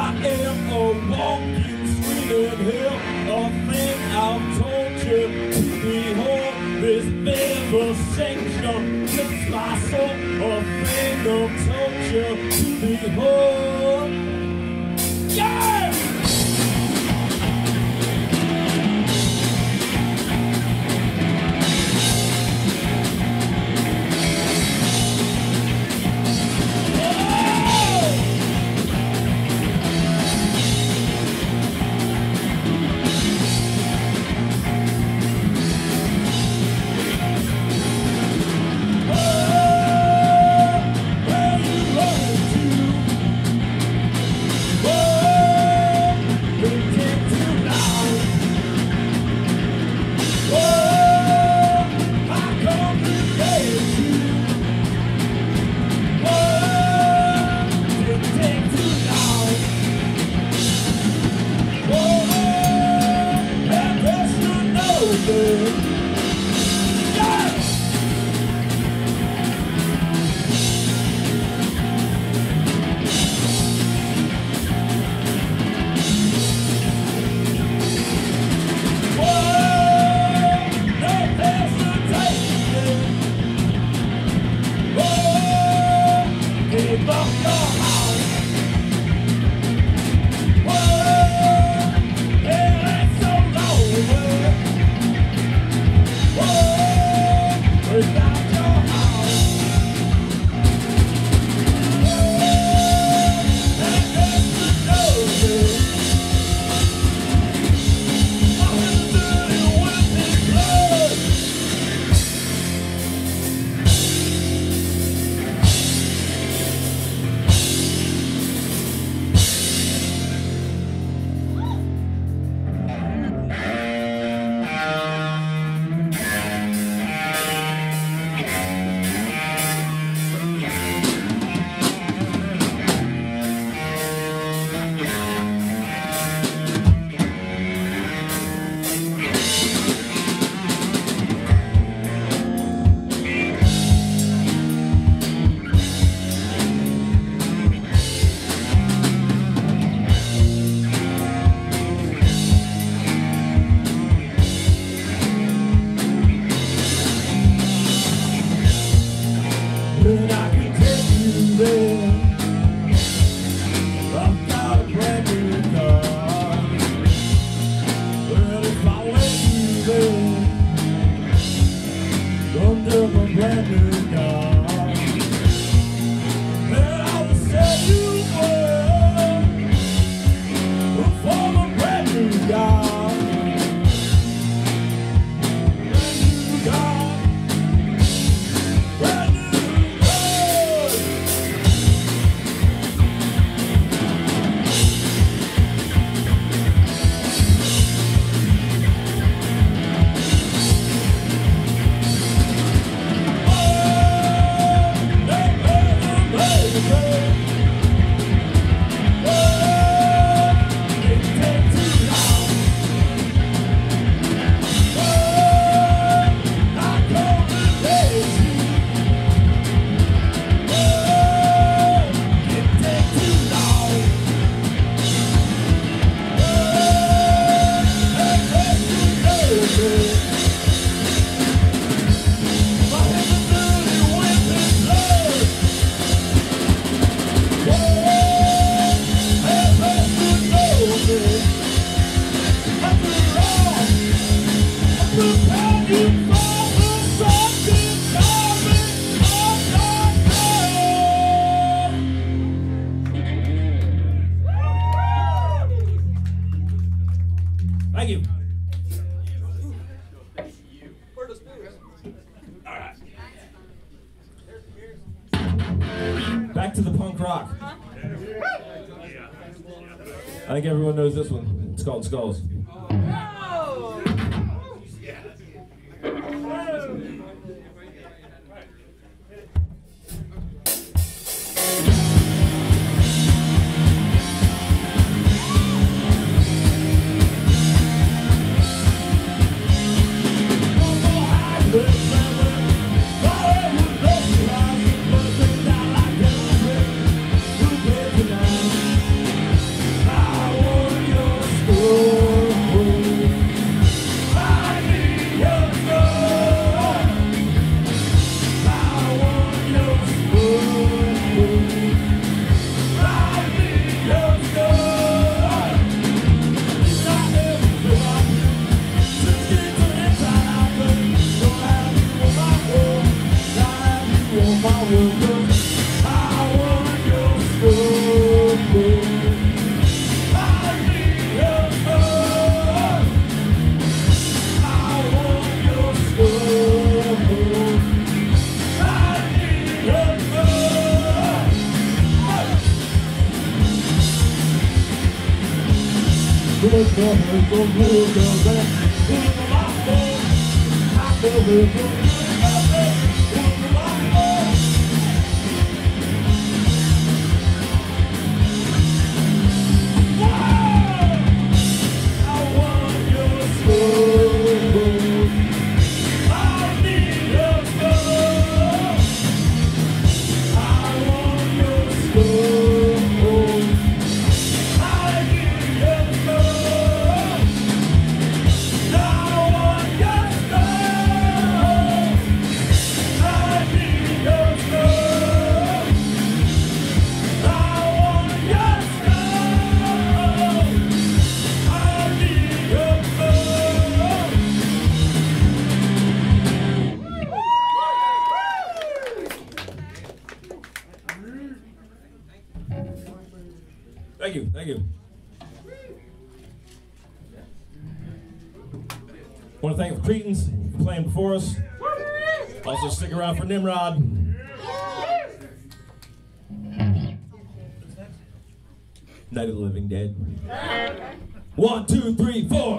am a walking, screaming hell. A thing I've told you to behold. This devastation lifts my soul. A thing I've told you to behold. Yeah! Thank you. All right. Back to the punk rock. I think everyone knows this one. It's called Skulls. Thank you, thank you. I want to thank the Cretans for playing before us. Also stick around for Nimrod. Night of the Living Dead. 1, 2, 3, 4.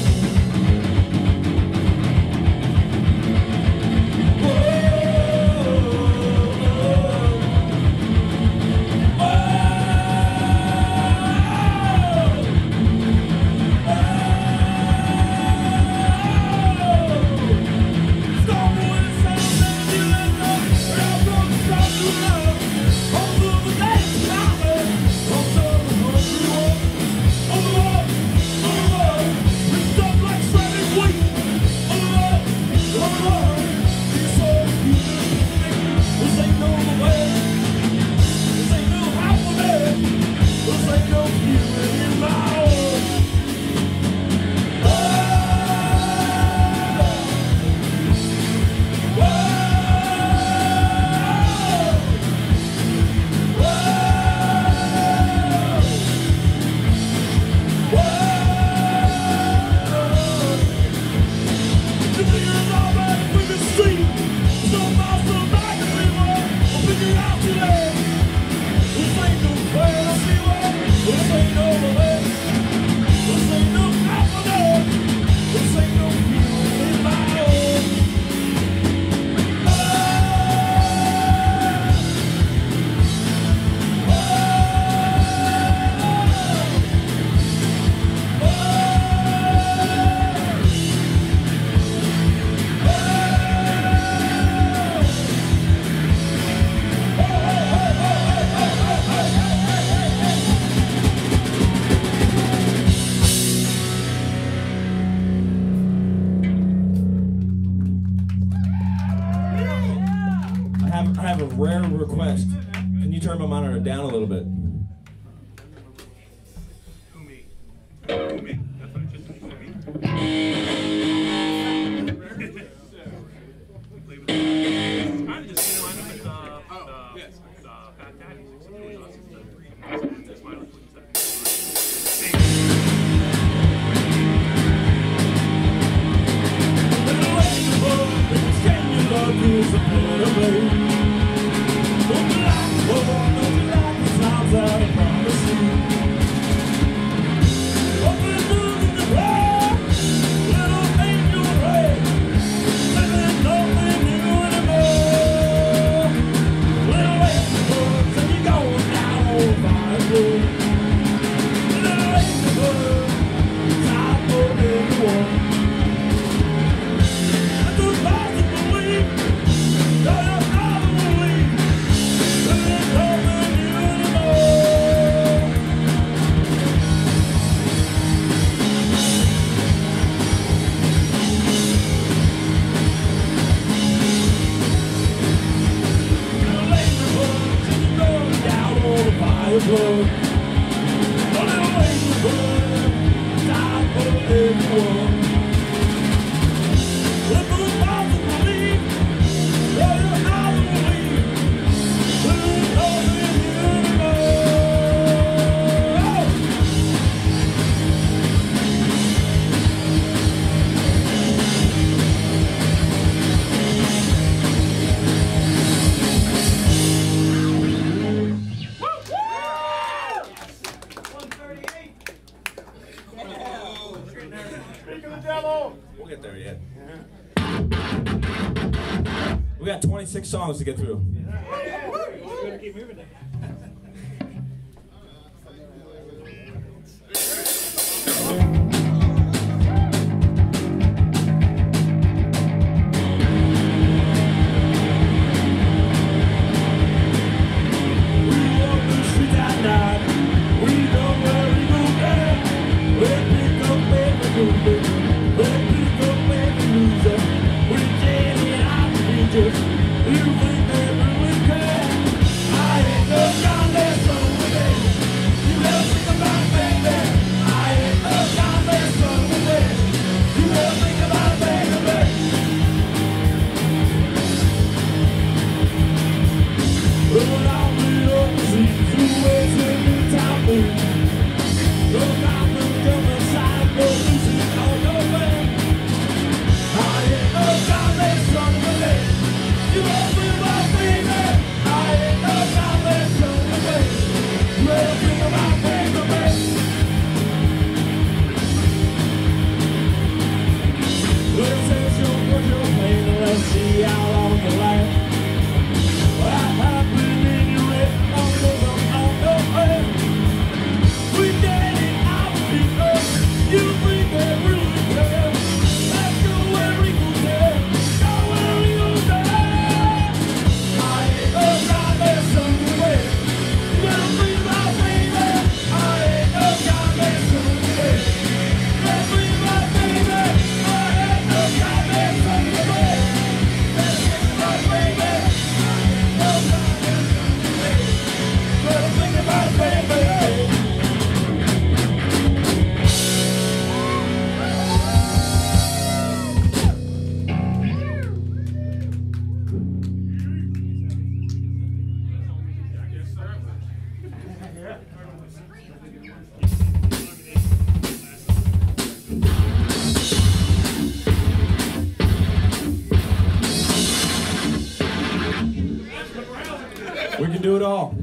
I have a rare request. Can you turn my monitor down a little bit? get there yet. We got 26 songs to get through. We're gonna keep moving there. We can do it all.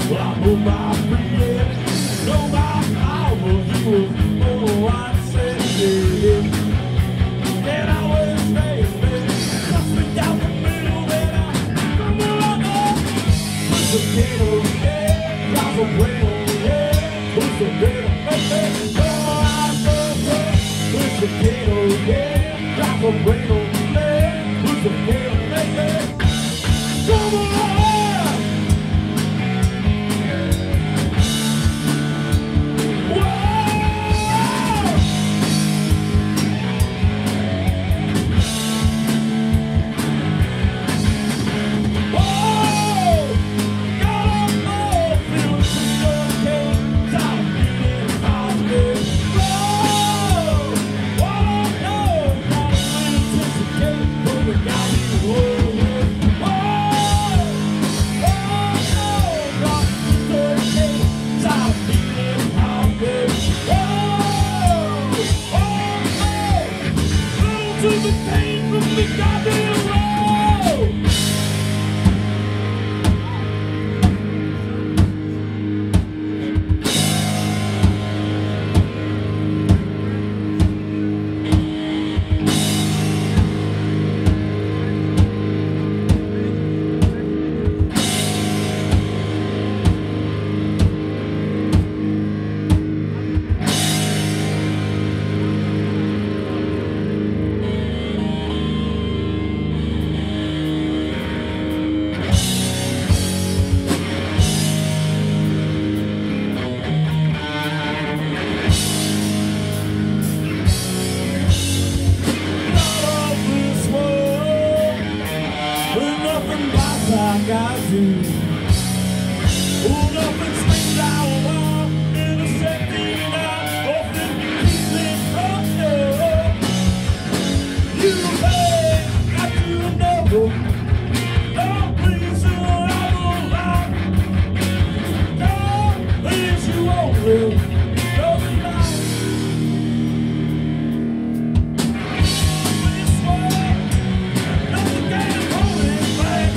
Oh, my friend, no, my power, you will know what I said. And I will stay, cross me down the middle, then I come along. Who's the ghetto, yeah, drive away, yeah. Who's the ghetto, yeah, who's the ghetto, yeah, drive away, yeah. Who's the ghetto, yeah, come along. Like I do. Hold up and swing down in a setting I often keep it from you. You say I do know the reason I will lie. God is you only know the lie. We swear nothing can hold it back.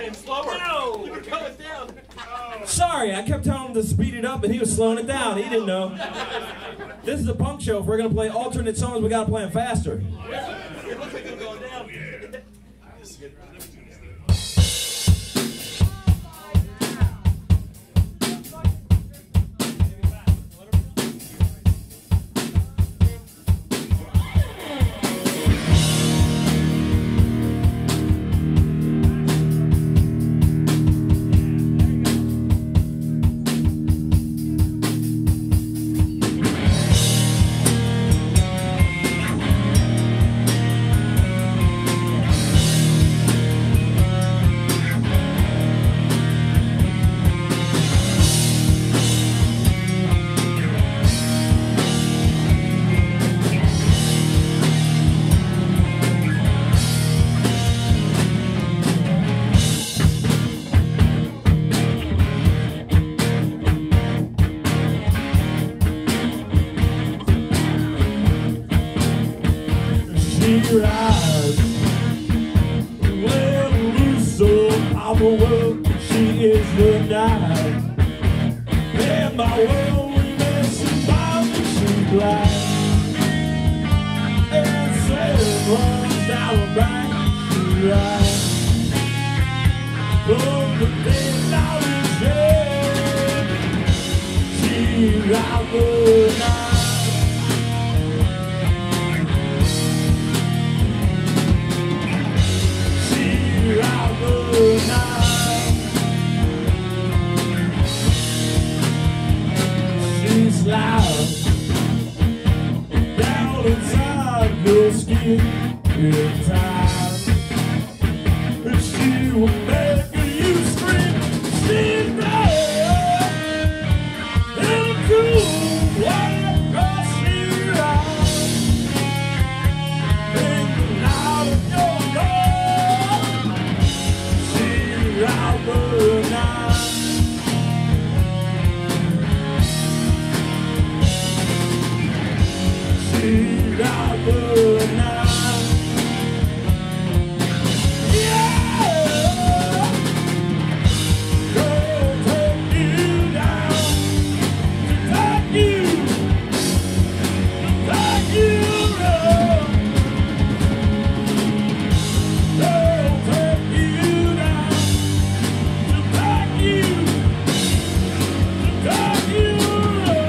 getting slower. No, you're going down. Sorry, I kept telling him to speed it up, and he was slowing it down. He didn't know. This is a punk show. If we're going to play alternate songs, we got to play them faster. It looks like you're going down. She rides well loose on our world. She is the night, and my world remains surrounded. She's black, and sand runs down her back. She rides from the dead out in shade. She rides the night. She's loud down inside your skin in time, and she will make you scream. She's there in a cool white cross. She rides in the light of your love. She rides the night. She rides the night. Yeah, girl, take you down, to take you around. Girl, take you down, to take you around.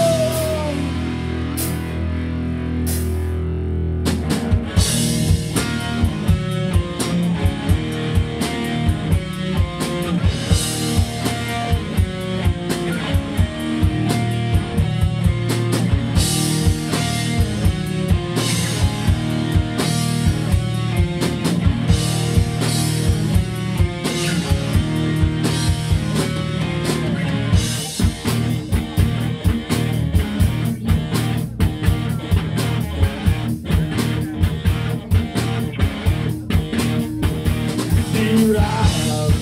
She rides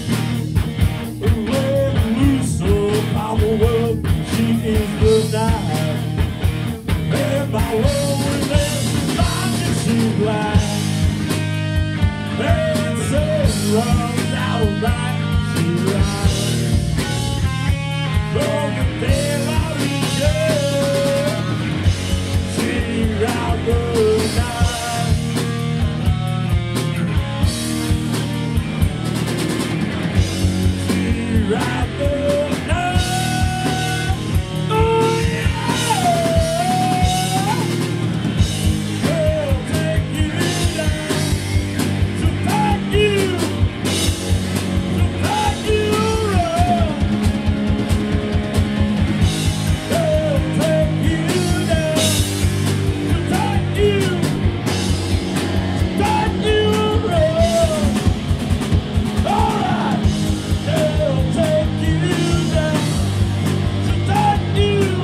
well loose upon the world. She is the night, and my world remains blind, and she's black, and sand runs out of back. She rides from the daylight in shade. She rides the night. Right the night. Oh yeah. Girl, take you down, to take you around. Girl, take you down, to take you around. All right. They'll take you down, to take you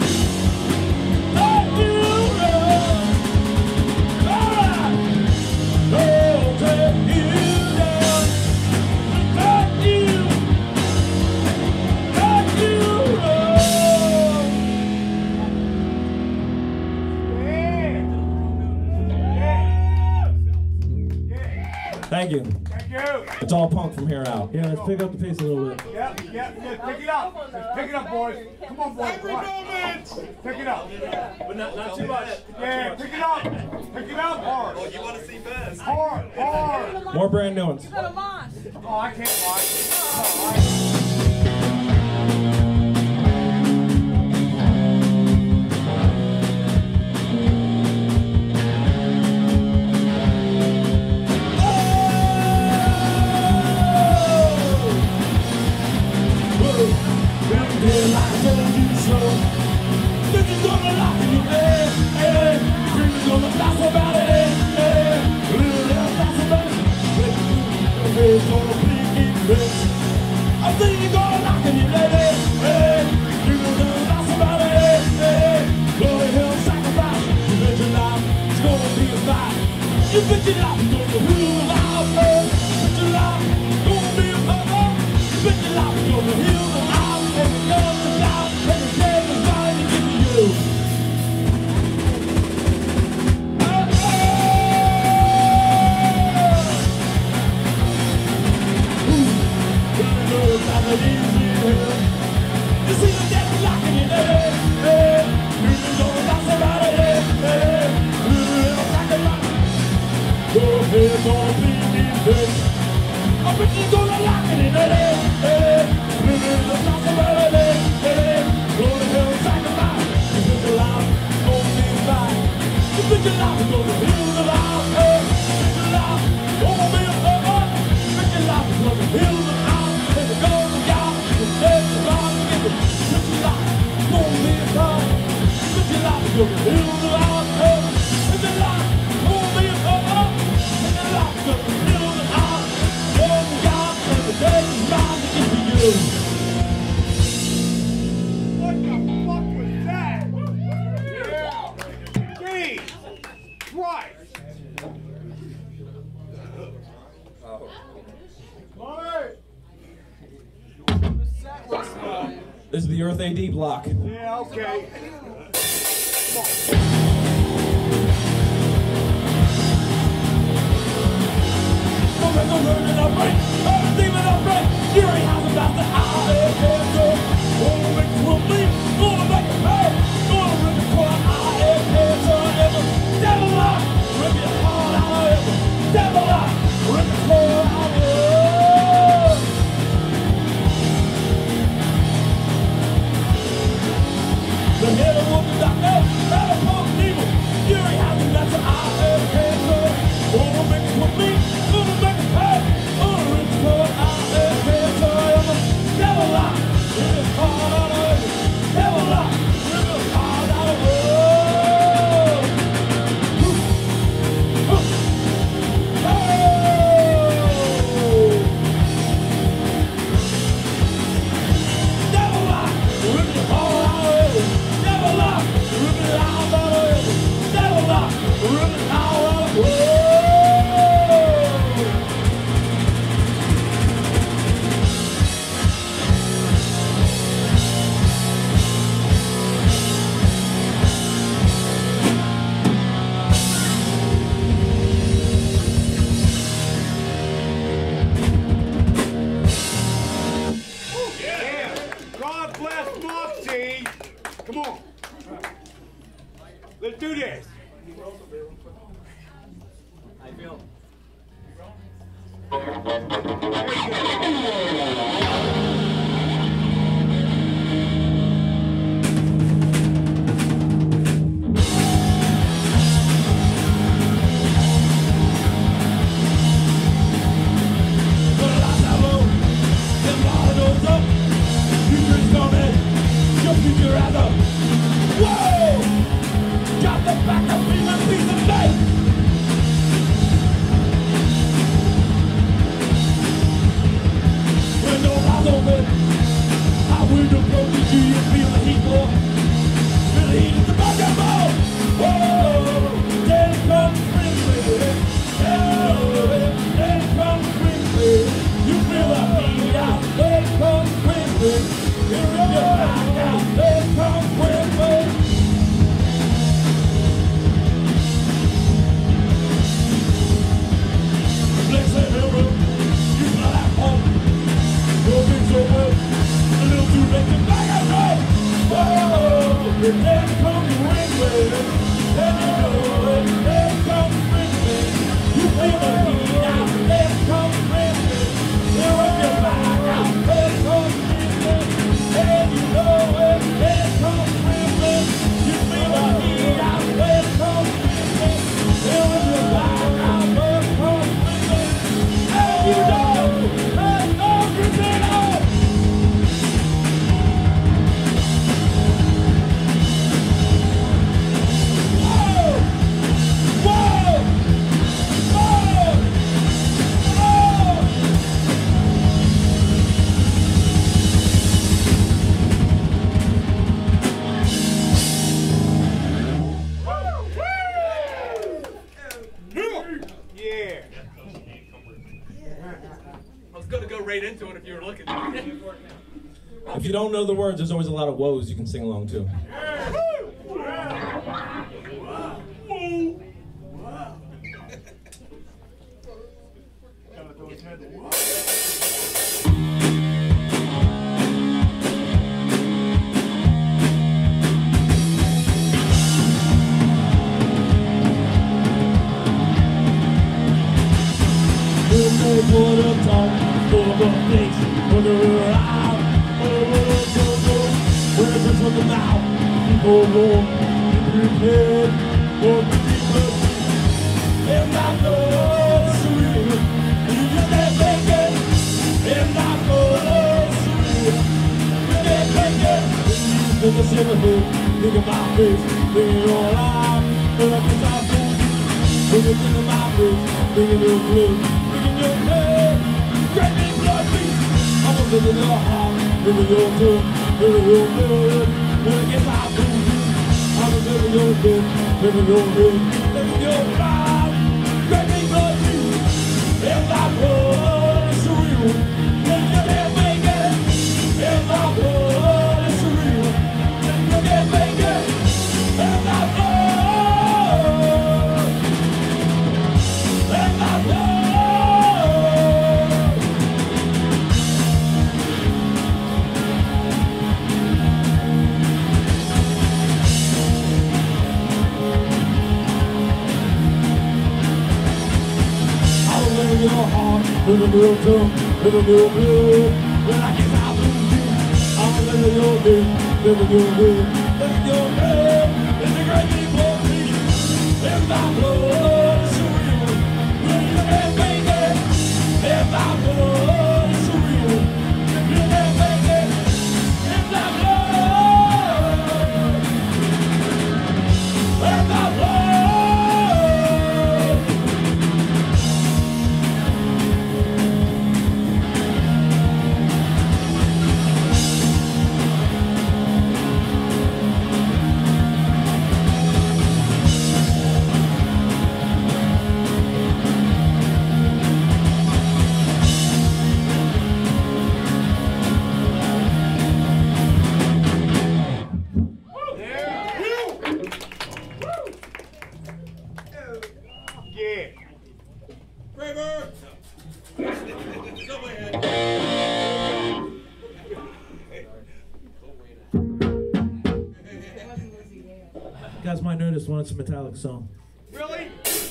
around. All right. They'll take you down, to take you around. Thank you. It's all punk from here out. Yeah, let's pick up the pace a little bit. Yeah, pick it up. Pick it up, boys. Come on, boys. Pick it up. But not too much. Yeah, pick it up. Pick it up hard. Oh, you want to see first? Hard. More brand new ones. Oh, I can't watch. I think you're gonna knock on your lady. Hey, you're gonna love somebody. Hey, glory hill sacrifice. You bet your life it's gonna be a fight. You bet your life it's gonna heal the life. Hey, you bet your life it's gonna be a fight. You bet your life it's gonna heal the life. And the love the life and the day is fine to give to you. You see the devil locking you there. Hey, you gonna love somebody. Hey, little sacrifice. Go ahead, don't be defense. I bet you gonna lock it in there. Hey, little love somebody. Hey, go ahead, sacrifice. You bet your life gonna be fine. You bet your life is gonna heal the life. Hey, bet your life gonna be a fun. Bet your life is gonna heal the life. And the gold of God is dead and gone. Bet your life gonna be a fun. Bet your life is gonna heal the life. Hey, bet your life gonna be a fun. Bet your life is gonna heal the life. Gold of God and the dead is gone to give to you. What the fuck was that? Yeah. Jeez. Christ. This is the Earth AD block. Yeah, okay. The head of wolf is out there, battle punk evil. Fury has a that's an eye and cancer. Gonna mix with me, gonna make it pay. Gonna reach for an eye and cancer. I'm a devil lock, rip it hard out of it. Devil lock, rip it hard out of it. Devil lock, rip it hard out of it. Devil lock, rip it out of it. Devil lock, rip it out of it. Yeah. God bless Moxie. Come on. Let's do this. I feel. Got the back of me, my piece of life. there comes the rain, baby. And you know it, there comes the rain, baby. You feel the heat out, there comes the rain, baby. There rub your back out, there comes the rain, baby. And you know it, there comes the rain, baby. You feel the heat out, there comes the rain, baby. There rub your back out, there comes the rain, baby. And you know there's no reason out. I was going to go right into it if you were looking. If you don't know the words, there's always a lot of woes you can sing along to. Put a tongue for the face, put her out, where it's from the mouth, people warm, prepared for the people. And I know it's real, you just can't make it. And I know it's real, you can't make it. Think of silverhood, think of my face, think of your life, think of this I fool you. Think of my face, think of your blue. Great big blood beats. I'm a living your heart, living your good, living your good. When I get my booty, I'm a living your good, living your good, living your life. Great big blood beats. If my blood is real, then you can't make it. If my blood is real, then you can't make it. If my blood, if my blood. Your heart, living real tongue, living real good. When I get out of you, I'm living your day, living your good, living your day. It's a great big blood beat. If my blood is real, then you can't make it. If my blood is real, then you can't make it. If my blood, if my blood. You guys might notice when it's a Metallica song. Really?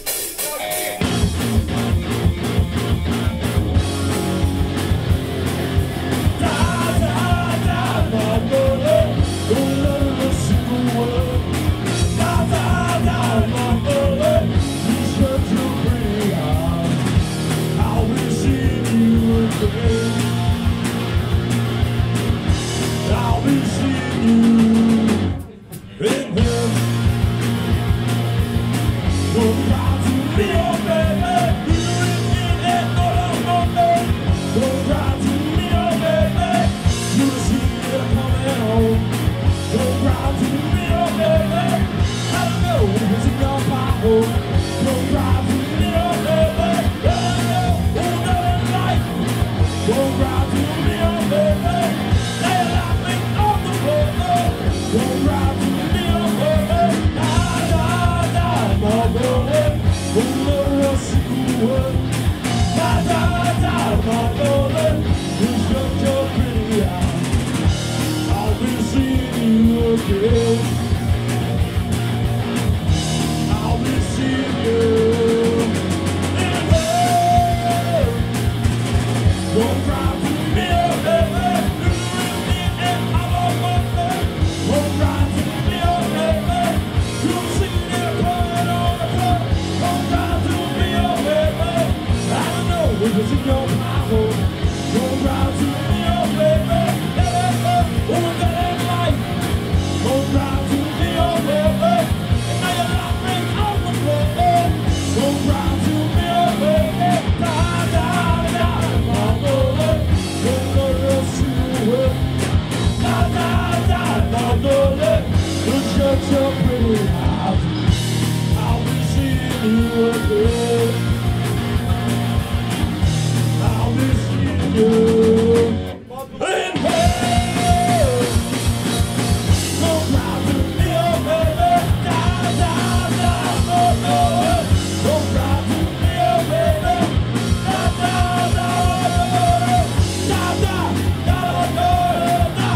I'll be seeing you in him. Don't try to be your baby. You in it, don't try to be your baby. You see it coming home. Don't try to be your baby. I don't know if it's in your power. Don't try to be your baby. I don't know who doesn't like. Don't try. Gonna drive to me, oh baby. Do the real thing and I'm on my way. Gonna drive to me, oh baby. You'll see them playing on the club. Gonna drive to me, oh baby. I don't know if it's in your power. Gonna drive to me, oh baby. Oh, that ain't life. Gonna drive to me, oh baby. And now you're laughing on the floor. Gonna drive to me, oh baby. Da, da, da, I'm over. Gonna rush you up. Da, da, da, I'm over. Look at your pretty eyes. I'll be seeing you again. I'll be seeing you in hell. Gonna drive to me, oh baby. Da, da, da, I'm over. Gonna drive to me, oh baby. Da, da, da, da, da, da, da,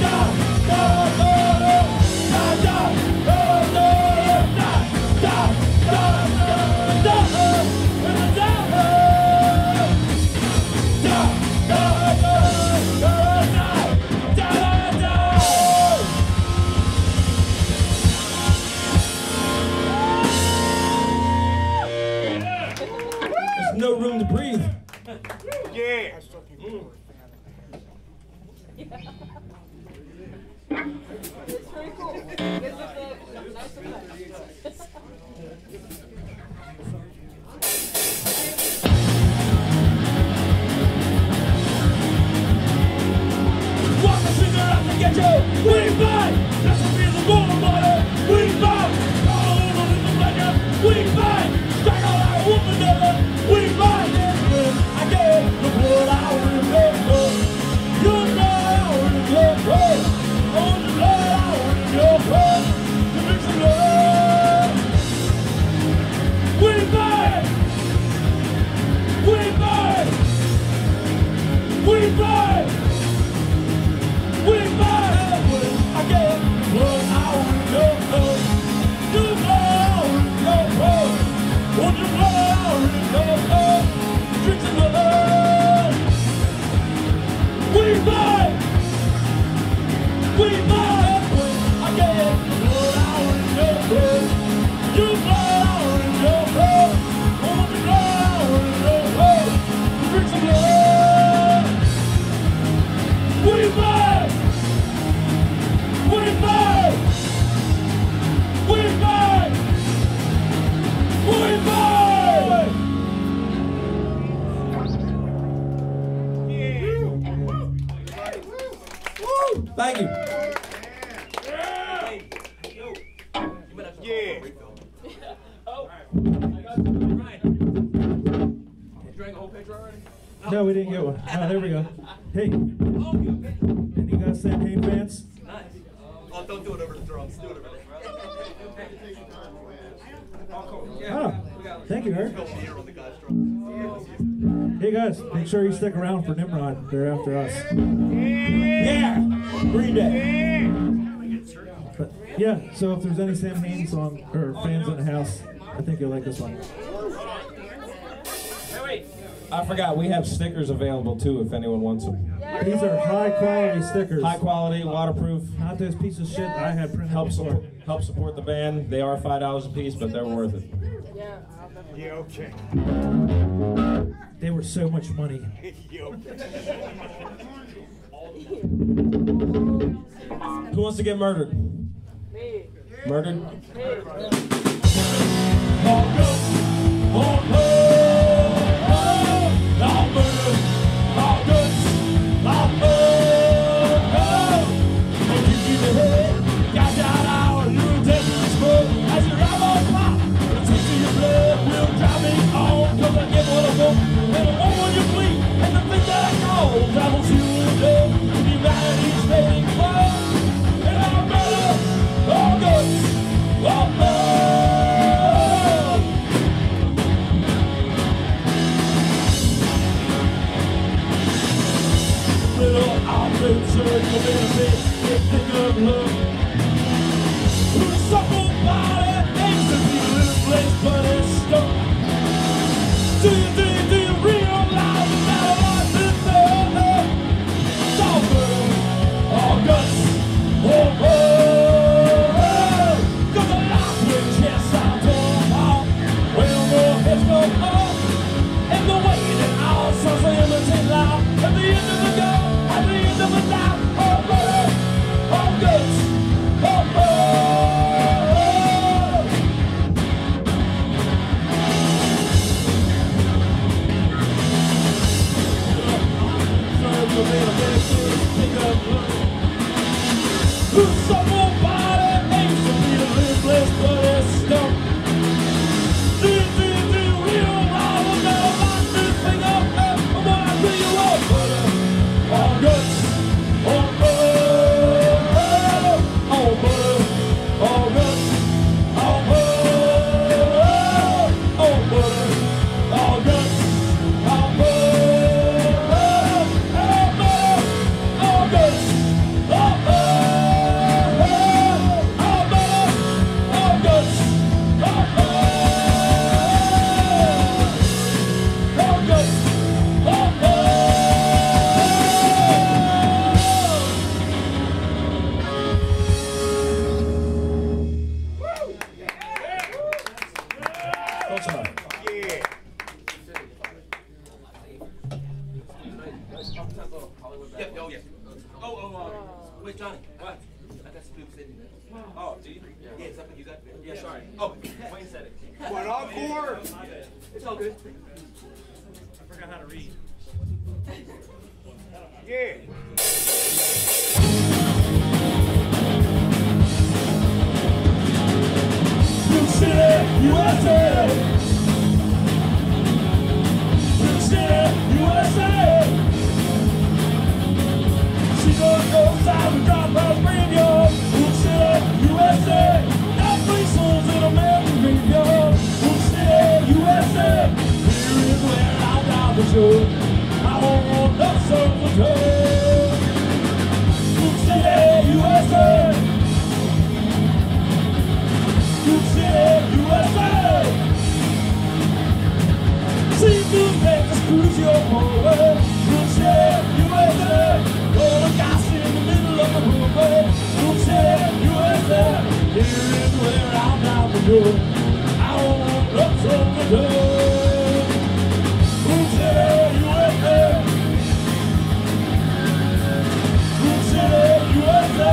There's no room to breathe. Yeah. It's pretty cool. Gives us a nice effect. Walk the finger out to get you. We fight. That's what feels the war, buddy. We fight. All over in the legend. We fight. Strike all our woman together. We fight. I get the blood out in the blood. Your blood out in the blood. Oh, the blood out in your blood. To mix the blood. We fight. We fight. We fight. We fight when I get blood out in your blood. Your blood out in your blood. Want your blood out in your blood. Drink the blood. We fight. We fight when I get blood out in your blood. Your blood out in your blood. Want your blood out in your blood. Drink some blood. We fight. We fight! We fight! We fight! Woo! Thank you. Yeah. No, we didn't get one. Oh, there we go. Hey, any you guys Samhain fans? Nice. Oh, don't do it over the drums. Do it over there. Oh, thank you, Eric. Go beer on the guy's drums. Hey guys, make sure you stick around for Nimrod. They're after us. Yeah! Green Day. But yeah, so if there's any Samhain song or fans in the house, I think you'll like this one. I forgot, we have stickers available too if anyone wants them. These are high quality stickers. High quality, waterproof. Not those pieces of shit I had printed Help before. support the band. They are $5 a piece, but they're worth it. Yeah, I'll definitely. Yeah, okay. They were so much money. Yeah, okay. Who wants to get murdered? Me. Murdered? Me. All guns, all blood, all murder, all guns, all blood. Make you keep your head, got that hour, little dangerous bug. As you ride on pop, the taste of your blood will drive me on. 'Cause I get what I want, and I want what you bleed. And the thing that I call travels you in love. Humanity's fading fun, and I'll murder, all guns, all blood. Little outfit, circle in a bit, pick up love. Put a supple body, aims to be a little place, but it's stuck. Do you realize that a life is Wait, Johnny, what? I got Scoop sitting there. Oh, do you? Yeah, it's up you got there. Yeah, sorry. Oh, Wayne said it. What, encore? It's all good. I forgot how to read. Yeah. Blue City, USA. Blue City, USA. She goes outside and drop her graveyard. Blue City, USA. Now three souls in American graveyard. Blue City, USA. Here is where I'll die for sure. I want no surface hell. Blue City, USA. Blue City, USA. See blue papers cruise your hallway. Blue City, USA. All the guys in the middle of the roadway. Blue City, USA. Here is where I'm down for good. I want no surface hell. Blue City, USA. Blue City, USA.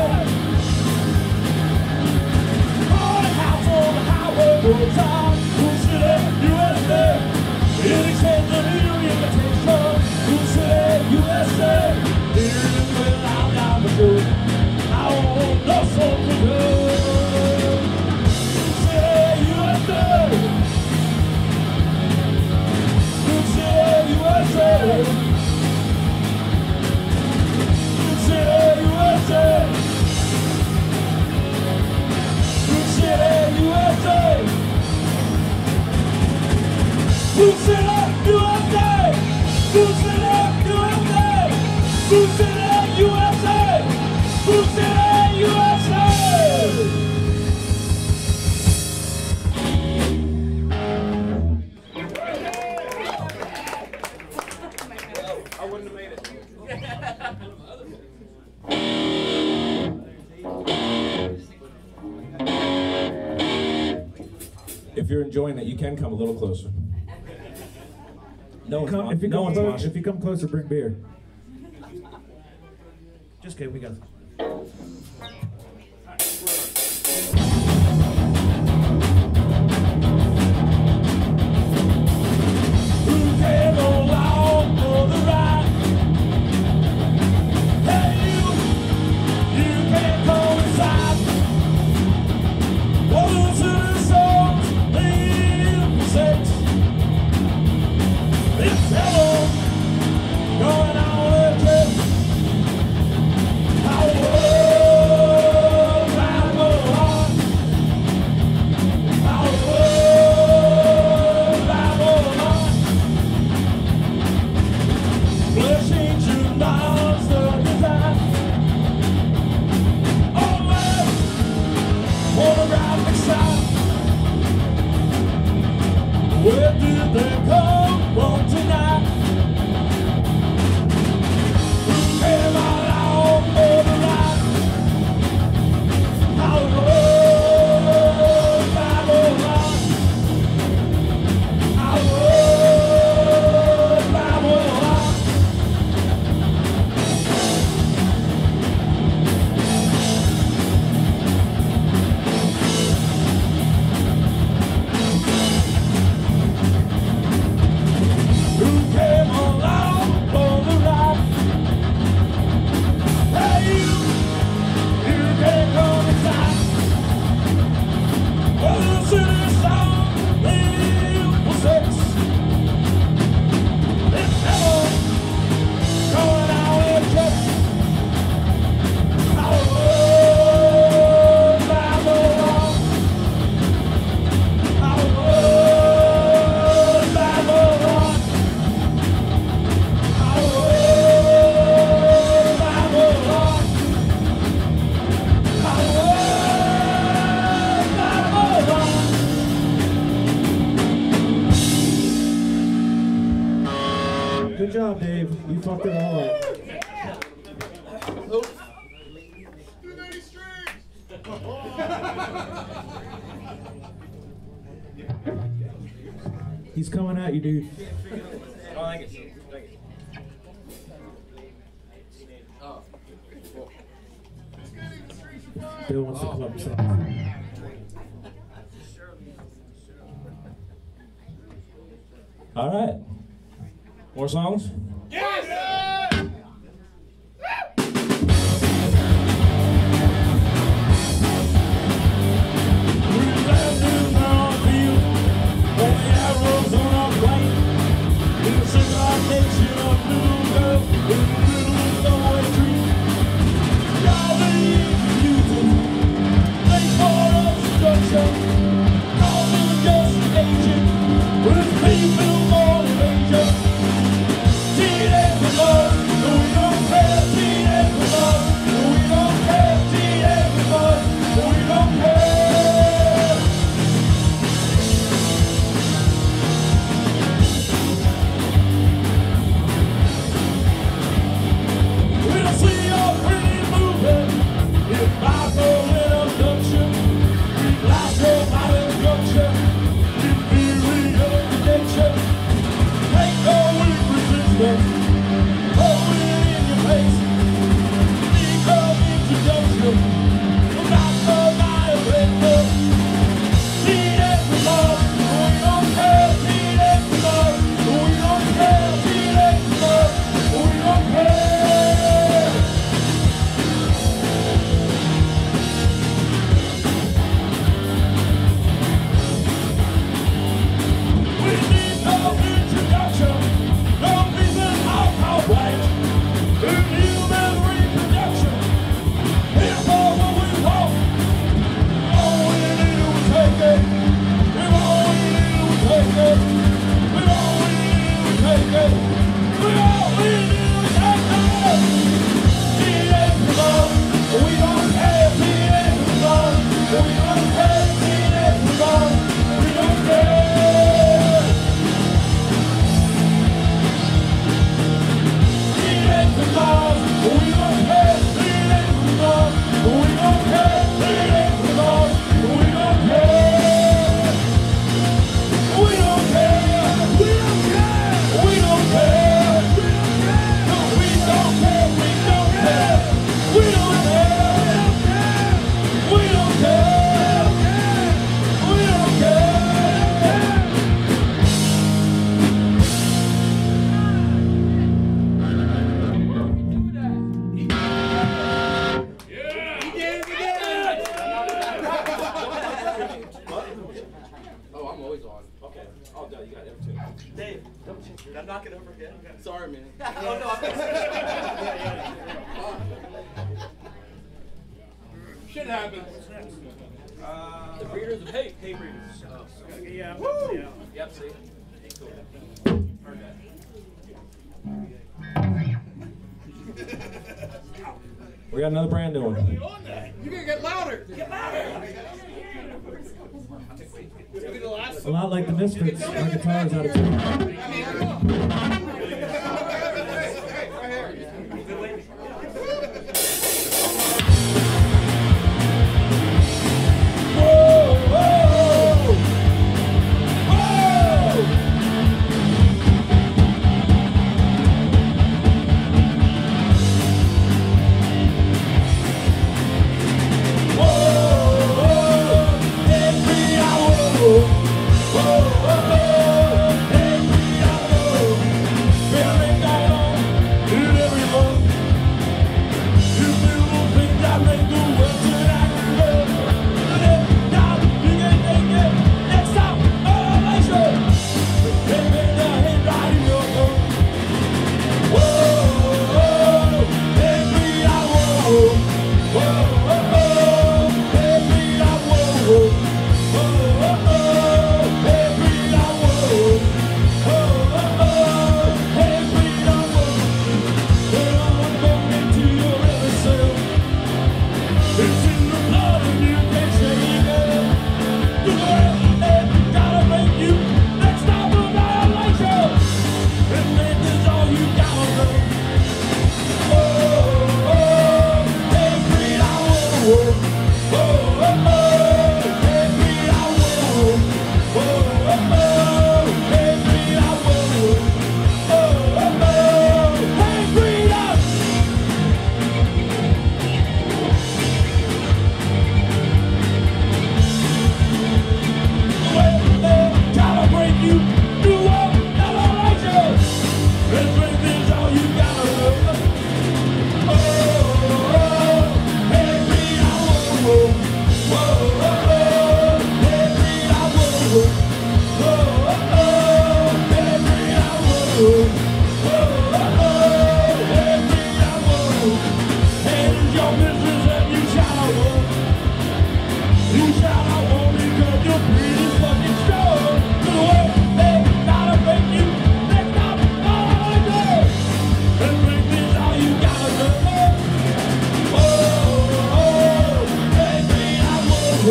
House on the highway, roads out, Blue City, USA. It accepts a new invitation, Blue City, USA. Here is where I'm down for good. I want no soul for good. Blue City, USA. Blue City, USA. Blue City, USA. Blue City, USA. Blue City, USA. Blue City, USA. Blue City, USA. Blue City, USA. I wouldn't have made it. If you're enjoying it, you can come a little closer. No one's If you, no one's if watching. you come closer, bring beer. Just kidding, we got Who came along for the ride? Hey, you can't come inside. One to the souls, leave for sex. It's hello, going on a trip. Our world might go on. Our world might go on. Flashing to monster design. Always pornographic sign. Where did they come from tonight? Who came along for the ride? Our world Babylon. Our world Babylon. You fucked it all up. He's coming at you, dude. Oh, thank you. Thank you. Bill wants to come up and something. All right. More songs? Sorry, man. Shit happens. The breeders of hate. Hey, breeders. Yeah. Woo! Yep, see? Cool. Heard that. We got another brand new one. You gotta get louder. Get louder. A lot like the Misfits, our guitar is out of tune. Every hour,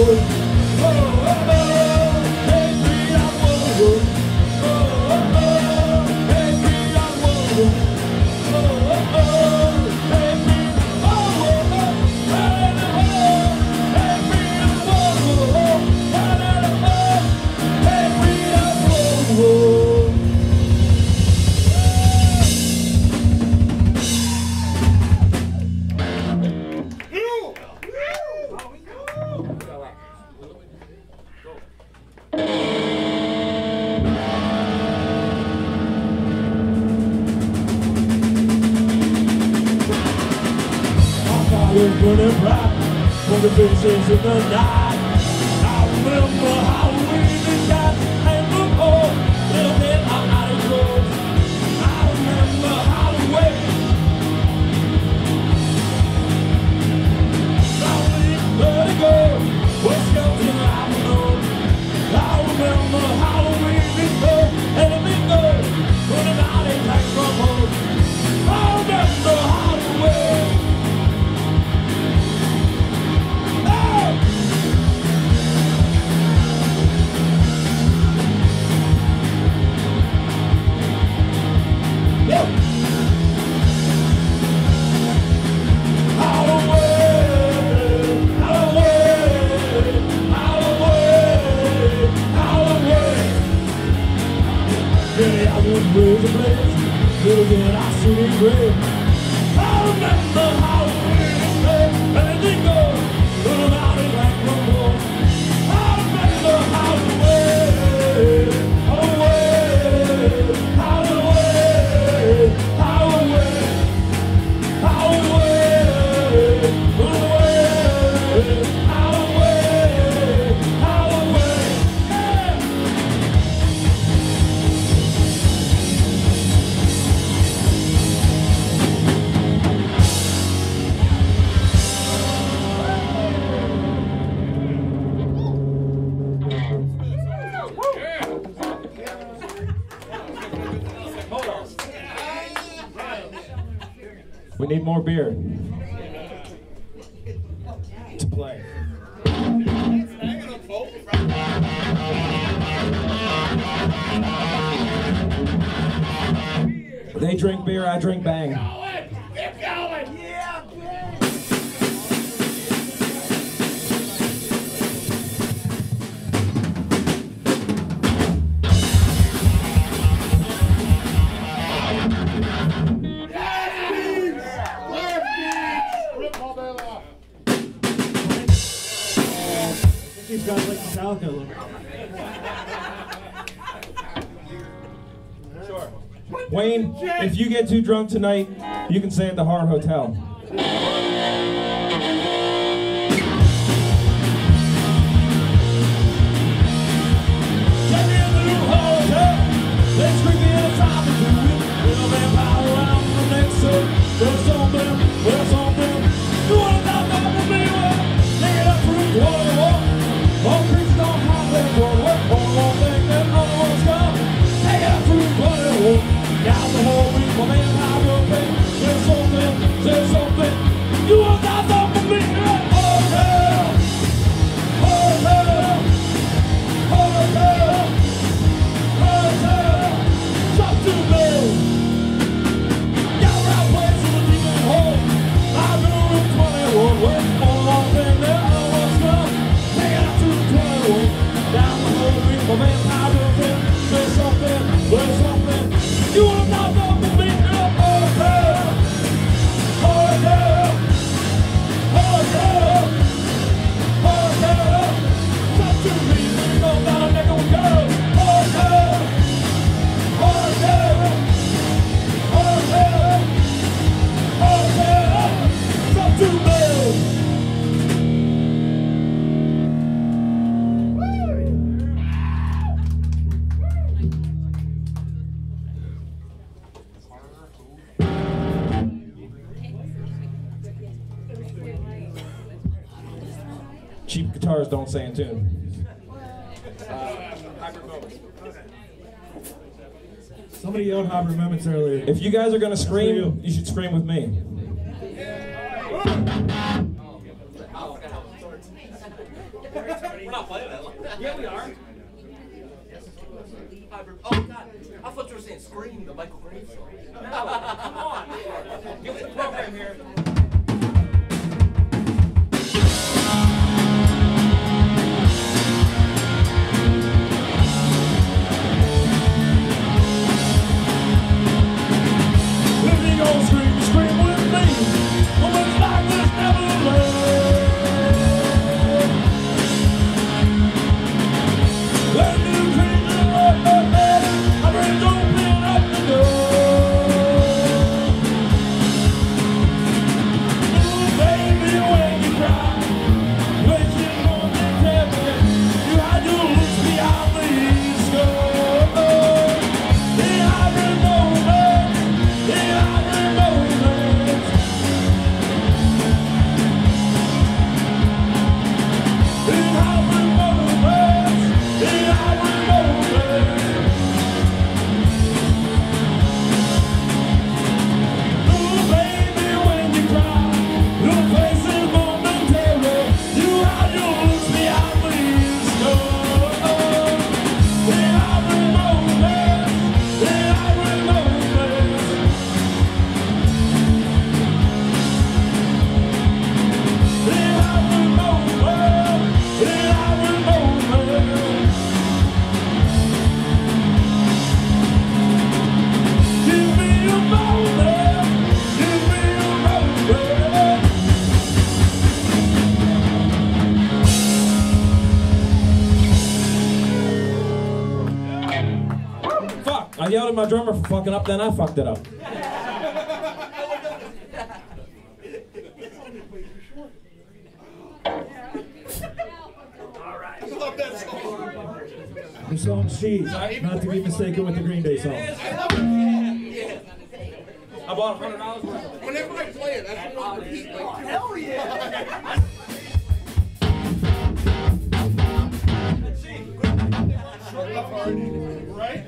Burning bright for the faces in the night. I remember how we got and the whole little bit out of clothes. I remember how to wait. Now we let it go. We're sheltered out alone. I remember how we go and let me go. Put it out in back from home. I remember how to wait. With the blaze, looking at our city gray. I remember how we stayed and let go. Put them out in black rumble. I remember how to wait, how to wait, how to wait, how to wait, how to wait, how to wait, how to wait, how to wait, yeah. We need more beer to play. They drink beer, I drink bang. Keep going! Yeah! These guys like Metallica a little bit. Sure. Wayne, if you get too drunk tonight, you can stay at the Hart Hotel. Cheap guitars don't stay in tune. Somebody yelled hybrid moments earlier. If you guys are gonna scream, you should scream with me. not playing that. Yeah, we are. Oh, God. I thought you were saying Scream, the Michael Graves song. No, come on. Get with the program here. If you gon' scream, scream with me. Moments like this never learn. When you dream to run the bed, I bring open up the door. Ooh, baby, when you cry, when you want to tell me you had to lose beyond the east coast. Yeah, I remember. Yeah, I remember. Yeah, I remember. Yeah, I remember. Ooh, baby, when you cry, your face is momentary. You had your looks beyond the east coast. Yeah, I remember. Yeah, I remember. Yeah, I remember. Yeah, I remember. Give me a moment. Give me a moment. Fuck! I yelled at my drummer for fucking up, then I fucked it up. The song She's, not to be mistaken with the Green Day song. I bought $100 worth of it. Whenever I play it, that's what I repeat. Like, Hell yeah. right?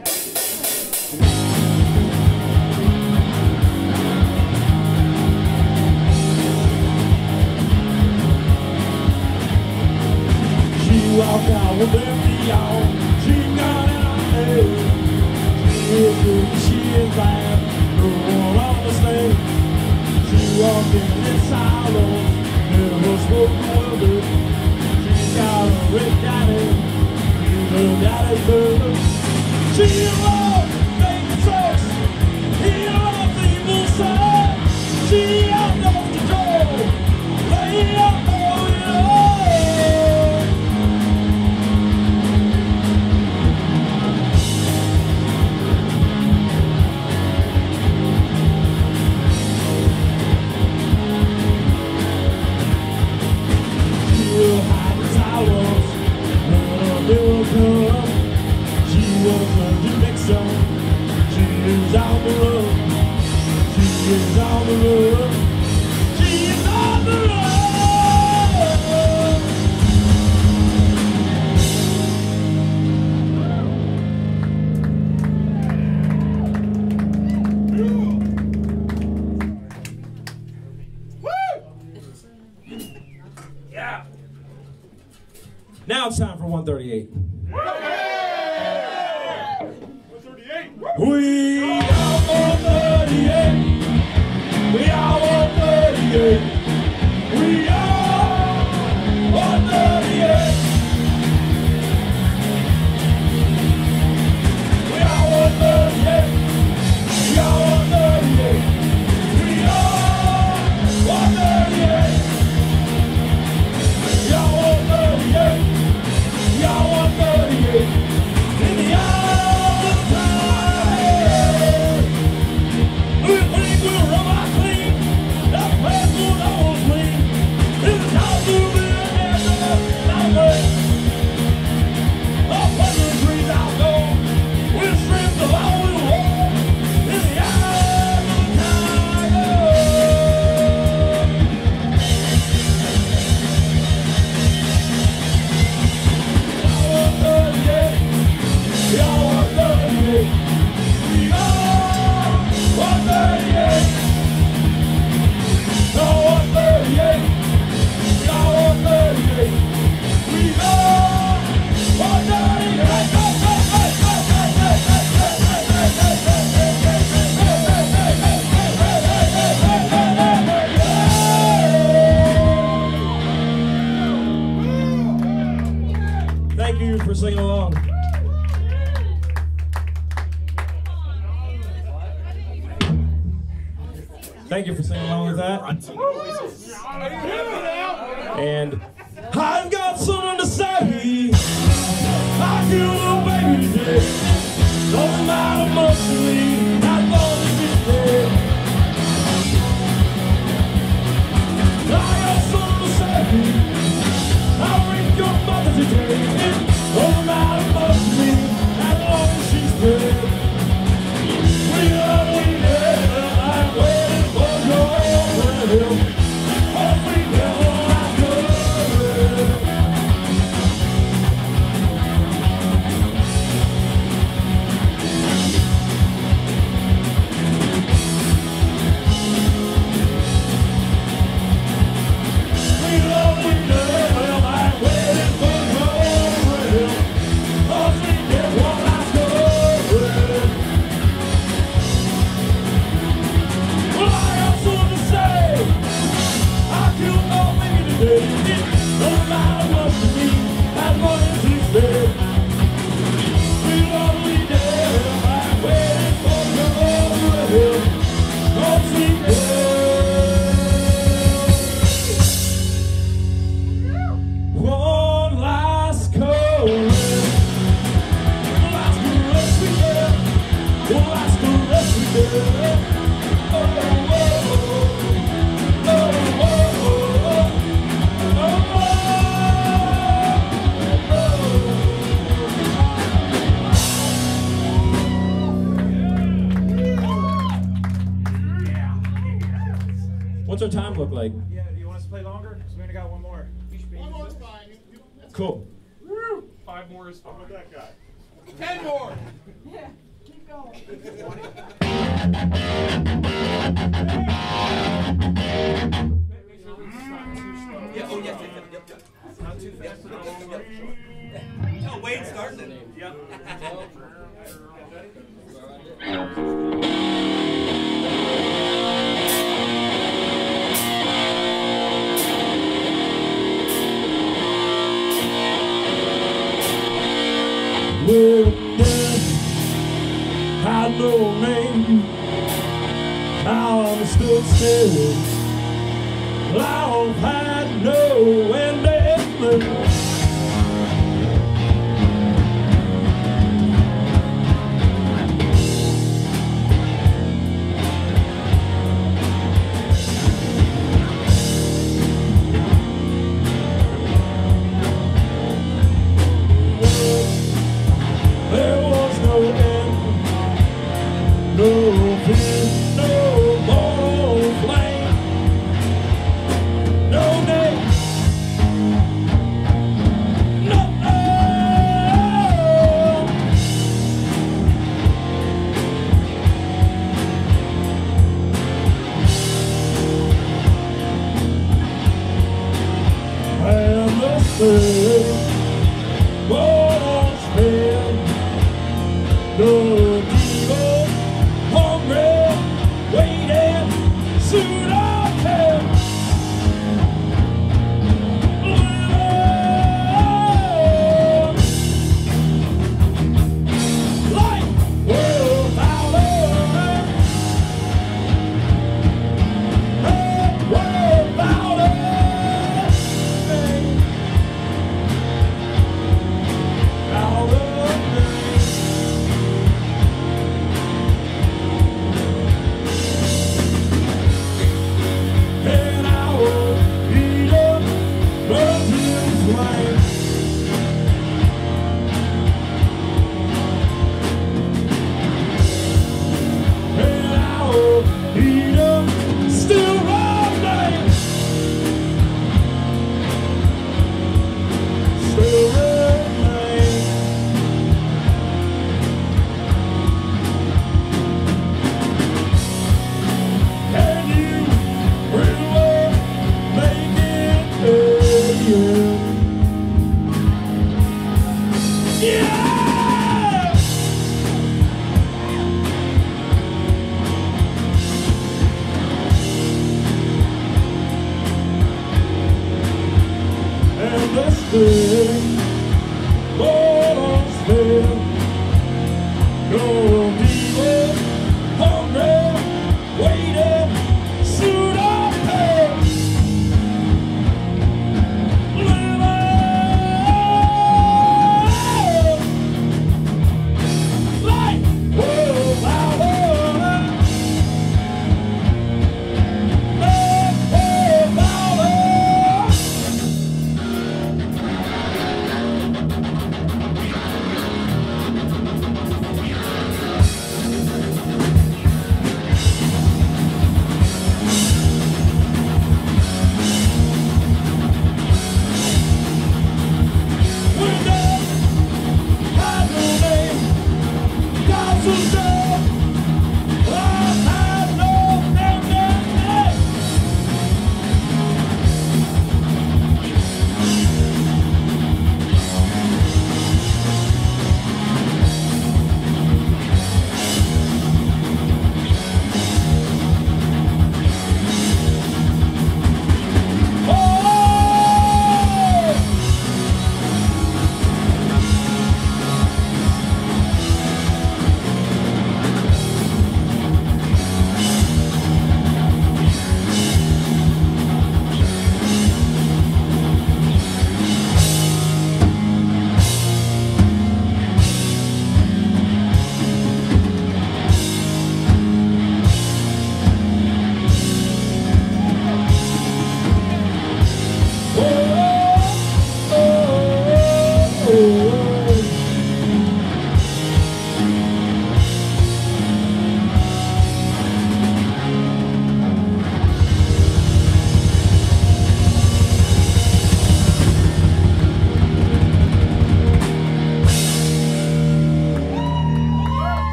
She walked out with empty arms. She got in her head. She is good, she is bad. No one understands. She walked in silence. Never spoke a word. She got a rich daddy. Little daddy's bird. She loves making sex. He loves evil sex. She has no control. Lay up for you. Will hide the towers when a miracle. She was a conviction. She is on the run. She is on the run. She is on the run. Yeah. Now it's time for 138. 138. We are 138. We are 138. We are 138. We are 138. We are 138. We are 138. We are 138. We are 138. singing along. Thank you for singing along with that. And I've got something to say. I feel the baby today. Doesn't matter much to me, as long as it's dead. I got something to say. I'll read your mother today. Doesn't matter much to me, as long as she's dead. We love you there. I'm waiting for your will. Oh, we never like her. What's our time look like? Yeah, do you want us to play longer? Because we only got one more. One more is fine. Cool. 5 more is fine. How about that guy? 10 more. Yeah, keep going. Make sure this is not too slow. Yeah, oh, yes, yep. Not too fast. Oh, Wade starts it. Yep. Well, death had no name. I stood still. Life had no ending. There was no end, no fear, no moral flame, no name, no name. And the same was there. No demon, hungry, waiting, soon I'll come. Life without a name. Life without a name. Without a name. And I will eat up Brazil's flame. And I will eat up still remain. Still remain. And you will make it good. Yeah! And this thing, oh,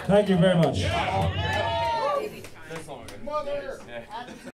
Thank you very much. Mother.